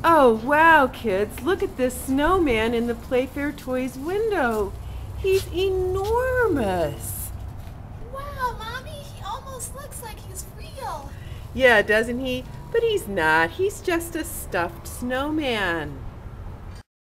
Oh, wow, kids. Look at this snowman in the PlayFair Toys window. He's enormous. Wow, Mommy, he almost looks like he's real. Yeah, doesn't he? But he's not. He's just a stuffed snowman.